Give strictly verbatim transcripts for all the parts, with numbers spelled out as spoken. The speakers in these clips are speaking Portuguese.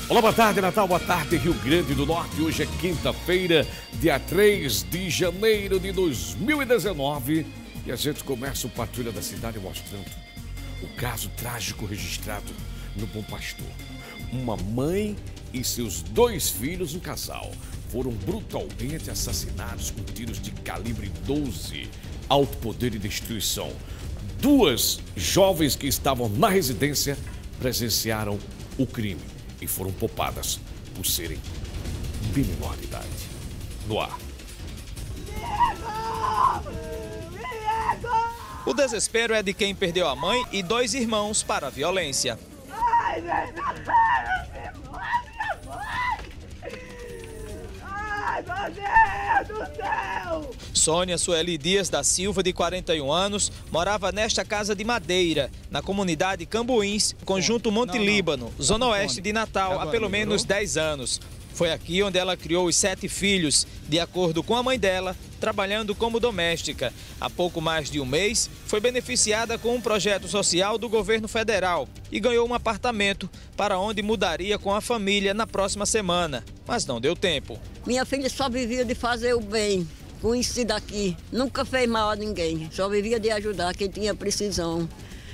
Olá, boa tarde, Natal, boa tarde, Rio Grande do Norte. Hoje é quinta-feira, dia três de janeiro de dois mil e dezenove. E a gente começa o Patrulha da Cidade mostrando o caso trágico registrado no Bom Pastor. Uma mãe e seus dois filhos, um casal, foram brutalmente assassinados com tiros de calibre doze, alto poder e destruição. Duas jovens que estavam na residência presenciaram o crime e foram poupadas por serem de menor idade. No ar. O desespero é de quem perdeu a mãe e dois irmãos para a violência. Ai, meu Deus do céu! Sônia Sueli Dias da Silva, de quarenta e um anos, morava nesta casa de madeira, na comunidade Cambuins, conjunto Monte Líbano, zona oeste de Natal, há pelo menos dez anos. Foi aqui onde ela criou os sete filhos, de acordo com a mãe dela, trabalhando como doméstica. Há pouco mais de um mês, foi beneficiada com um projeto social do governo federal e ganhou um apartamento para onde mudaria com a família na próxima semana. Mas não deu tempo. Minha filha só vivia de fazer o bem, conhecida aqui. Nunca fez mal a ninguém, só vivia de ajudar quem tinha precisão.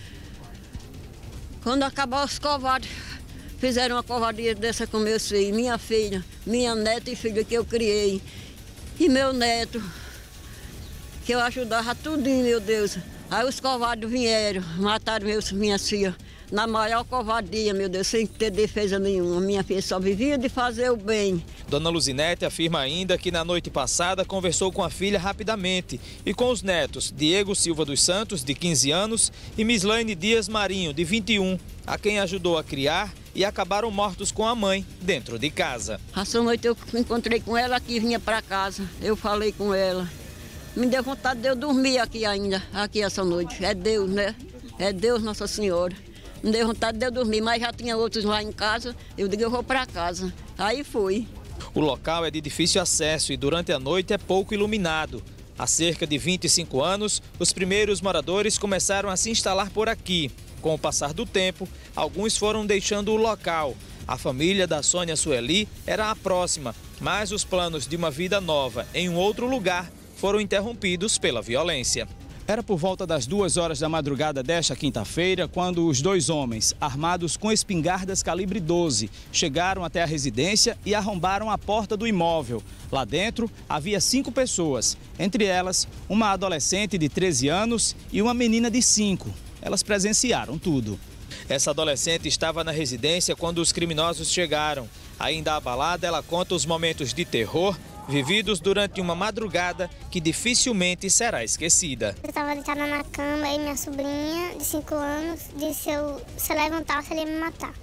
Quando acabou os covardes, fizeram uma covardia dessa com meus filhos, minha filha, minha neta e filha que eu criei. E meu neto, que eu ajudava tudinho, meu Deus. Aí os covardes vieram, mataram meus, minhas filhas, na maior covardia, meu Deus, sem ter defesa nenhuma. Minha filha só vivia de fazer o bem. Dona Luzinete afirma ainda que na noite passada conversou com a filha rapidamente e com os netos Diego Silva dos Santos, de quinze anos, e Mislaine Dias Marinho, de vinte e um, a quem ajudou a criar e acabaram mortos com a mãe dentro de casa. Essa noite eu encontrei com ela aqui, vinha para casa, eu falei com ela. Me deu vontade de eu dormir aqui ainda, aqui essa noite. É Deus, né? É Deus, Nossa Senhora. Me deu vontade de eu dormir, mas já tinha outros lá em casa, eu digo, eu vou para casa. Aí fui. O local é de difícil acesso e durante a noite é pouco iluminado. Há cerca de vinte e cinco anos, os primeiros moradores começaram a se instalar por aqui. Com o passar do tempo, alguns foram deixando o local. A família da Sônia Sueli era a próxima, mas os planos de uma vida nova em um outro lugar foram interrompidos pela violência. Era por volta das duas horas da madrugada desta quinta-feira, quando os dois homens, armados com espingardas calibre doze, chegaram até a residência e arrombaram a porta do imóvel. Lá dentro havia cinco pessoas, entre elas uma adolescente de treze anos e uma menina de cinco. Elas presenciaram tudo. Essa adolescente estava na residência quando os criminosos chegaram. Ainda abalada, ela conta os momentos de terror vividos durante uma madrugada que dificilmente será esquecida. Eu estava deitada na cama e minha sobrinha, de cinco anos, disse que se eu, se eu levantasse, ele ia me matar.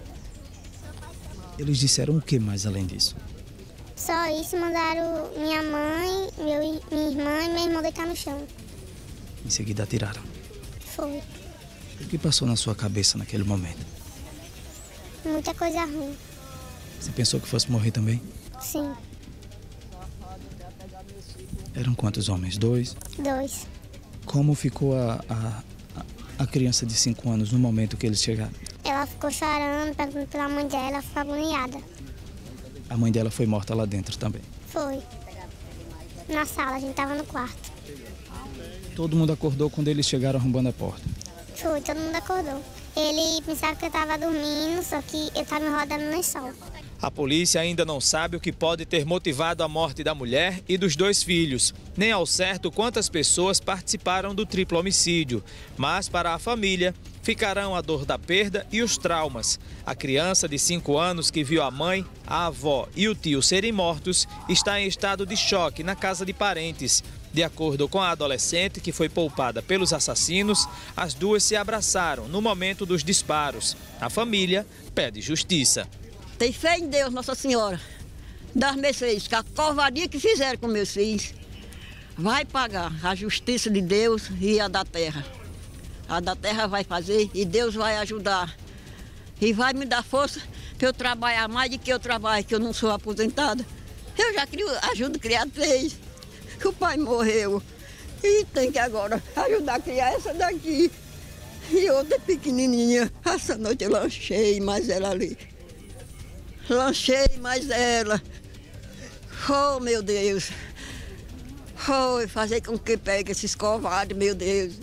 Eles disseram o que mais além disso? Só isso, mandaram minha mãe, meu, minha irmã e meu irmão deitar no chão. Em seguida atiraram. Foi. O que passou na sua cabeça naquele momento? Muita coisa ruim. Você pensou que fosse morrer também? Sim. Eram quantos homens? Dois? Dois. Como ficou a, a, a criança de cinco anos no momento que eles chegaram? Ela ficou chorando, perguntando pela mãe dela, ficou agoniada. A mãe dela foi morta lá dentro também? Foi. Na sala, a gente estava no quarto. Todo mundo acordou quando eles chegaram arrombando a porta? Foi, todo mundo acordou. Ele pensava que eu estava dormindo, só que eu estava me rodando no lençol. A polícia ainda não sabe o que pode ter motivado a morte da mulher e dos dois filhos, nem ao certo quantas pessoas participaram do triplo homicídio. Mas para a família, ficarão a dor da perda e os traumas. A criança de cinco anos que viu a mãe, a avó e o tio serem mortos está em estado de choque na casa de parentes. De acordo com a adolescente que foi poupada pelos assassinos, as duas se abraçaram no momento dos disparos. A família pede justiça. Tem fé em Deus, Nossa Senhora, das meus filhos, que a covardia que fizeram com meus filhos vai pagar a justiça de Deus e a da terra. A da terra vai fazer e Deus vai ajudar. E vai me dar força para eu trabalhar mais do que eu trabalho, que eu não sou aposentada. Eu já crio, ajudo a criar três, que o pai morreu. E tem que agora ajudar a criar essa daqui. E outra pequenininha. Essa noite eu lanchei, mas ela ali. Lanchei mais ela. Oh, meu Deus. Oh, fazer com que pegue esses covardes, meu Deus.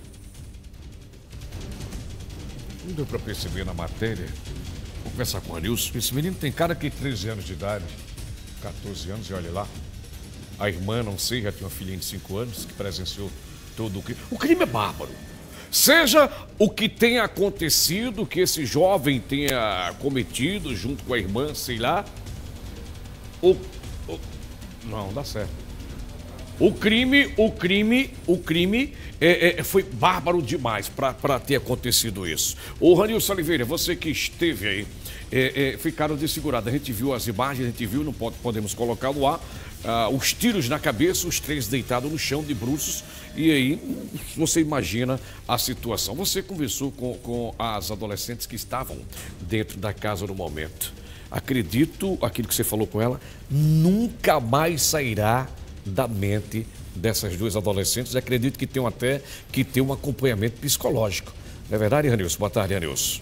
Não deu para perceber na matéria. Vou conversar com o Anilson. Esse menino tem cara que treze anos de idade, quatorze anos, e olha lá. A irmã, não sei, já tem uma filhinha de cinco anos que presenciou todo o crime. O crime é bárbaro. Seja o que tenha acontecido, que esse jovem tenha cometido junto com a irmã, sei lá. O, o, não, dá certo. O crime, o crime, o crime é, é, foi bárbaro demais para ter acontecido isso. Ô, Ranilson Oliveira, você que esteve aí, é, é, ficaram desfigurados. A gente viu as imagens, a gente viu, não pode, podemos colocar no ar, ah, os tiros na cabeça, os três deitados no chão de bruços. E aí, você imagina a situação. Você conversou com, com as adolescentes que estavam dentro da casa no momento. Acredito, aquilo que você falou com ela, nunca mais sairá da mente dessas duas adolescentes. Acredito que tenham até que ter um acompanhamento psicológico. Não é verdade, Ranilson? Boa tarde, Ranilson.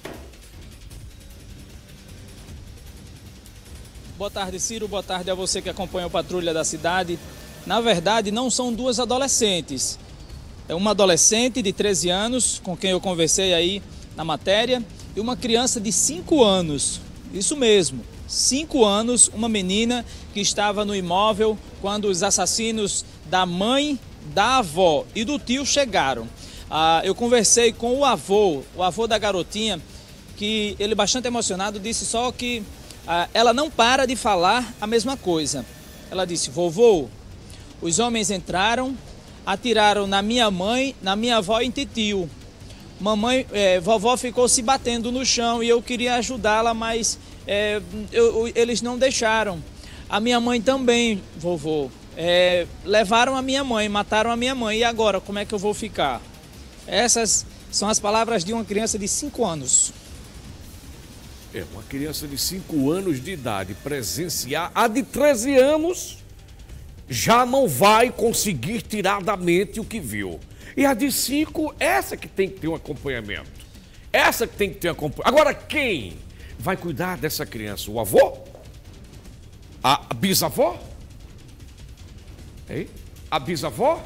Boa tarde, Ciro. Boa tarde a você que acompanha o Patrulha da Cidade. Na verdade, não são duas adolescentes. É uma adolescente de treze anos, com quem eu conversei aí na matéria, e uma criança de cinco anos. Isso mesmo, cinco anos, uma menina que estava no imóvel quando os assassinos da mãe, da avó e do tio chegaram. Ah, eu conversei com o avô, o avô da garotinha, que ele bastante emocionado disse só que ah, ela não para de falar a mesma coisa. Ela disse: vovô, os homens entraram, atiraram na minha mãe, na minha avó e em titio. Mamãe, é, vovó ficou se batendo no chão e eu queria ajudá-la, mas é, eu, eu, eles não deixaram. A minha mãe também, vovô. É, levaram a minha mãe, mataram a minha mãe. E agora, como é que eu vou ficar? Essas são as palavras de uma criança de cinco anos. É, uma criança de cinco anos de idade presenciar a de treze anos já não vai conseguir tirar da mente o que viu. E a de cinco, essa que tem que ter um acompanhamento. Essa que tem que ter um acompanhamento. Agora, quem vai cuidar dessa criança? O avô? A bisavó? Hein? A bisavó?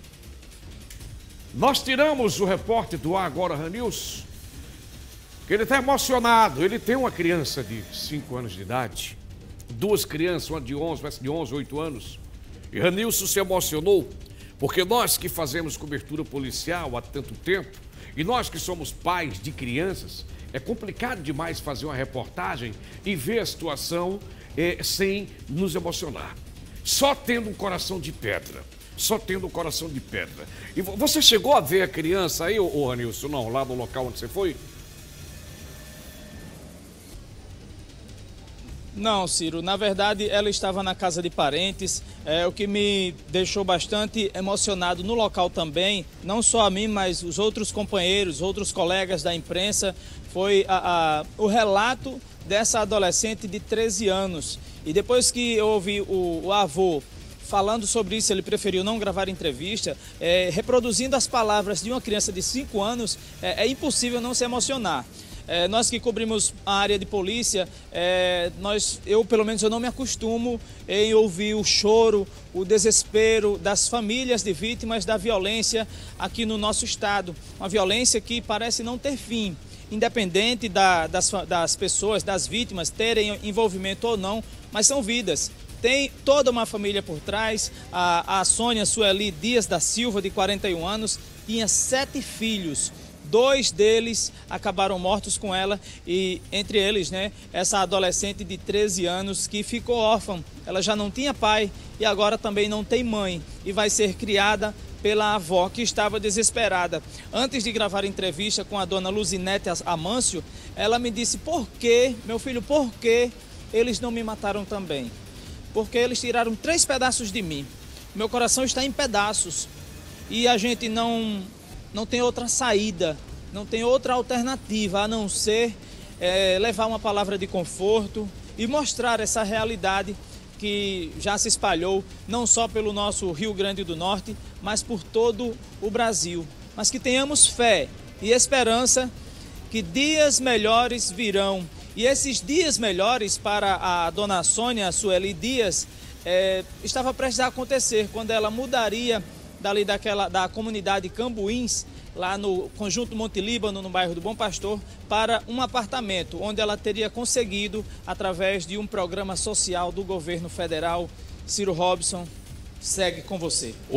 Nós tiramos o repórter do ar agora, Ranilson, que ele está emocionado. Ele tem uma criança de cinco anos de idade, duas crianças, uma de onze, de onze, oito anos. E Ranilson se emocionou, porque nós que fazemos cobertura policial há tanto tempo, e nós que somos pais de crianças, é complicado demais fazer uma reportagem e ver a situação é, sem nos emocionar. Só tendo um coração de pedra. Só tendo um coração de pedra. E você chegou a ver a criança aí, ô Ranilson, não, lá no local onde você foi? Não, Ciro, na verdade ela estava na casa de parentes, é, o que me deixou bastante emocionado no local também, não só a mim, mas os outros companheiros, outros colegas da imprensa, foi a, a, o relato dessa adolescente de treze anos. E depois que eu ouvi o, o avô falando sobre isso, ele preferiu não gravar entrevista, é, reproduzindo as palavras de uma criança de cinco anos, é, é impossível não se emocionar. É, nós que cobrimos a área de polícia, é, nós, eu pelo menos eu não me acostumo em ouvir o choro, o desespero das famílias de vítimas da violência aqui no nosso estado. Uma violência que parece não ter fim, independente da, das, das pessoas, das vítimas terem envolvimento ou não, mas são vidas. Tem toda uma família por trás. A, a Sônia Sueli Dias da Silva, de quarenta e um anos, tinha sete filhos. Dois deles acabaram mortos com ela e, entre eles, né, essa adolescente de treze anos que ficou órfã. Ela já não tinha pai e agora também não tem mãe e vai ser criada pela avó, que estava desesperada. Antes de gravar a entrevista com a dona Luzinete Amâncio, ela me disse: por que, meu filho, por que eles não me mataram também? Porque eles tiraram três pedaços de mim. Meu coração está em pedaços e a gente não... não tem outra saída, não tem outra alternativa a não ser é, levar uma palavra de conforto e mostrar essa realidade que já se espalhou não só pelo nosso Rio Grande do Norte, mas por todo o Brasil. Mas que tenhamos fé e esperança que dias melhores virão E esses dias melhores para a dona Sônia Sueli Dias é, estava prestes a acontecer quando ela mudaria dali daquela, da comunidade Cambuins, lá no Conjunto Monte Líbano, no bairro do Bom Pastor, para um apartamento, onde ela teria conseguido, através de um programa social do governo federal. Ciro Robson, segue com você.